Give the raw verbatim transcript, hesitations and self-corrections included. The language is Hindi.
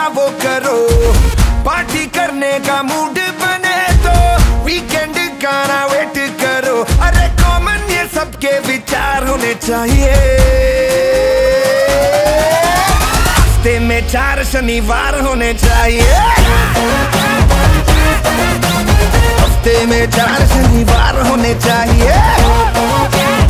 वो करो, पार्टी करने का मूड बने तो वीकेंड का ना वेट करो। अरे कॉमन ये सबके विचार होने चाहिए। हफ्ते में चार शनिवार होने चाहिए। हफ्ते में चार शनिवार होने चाहिए।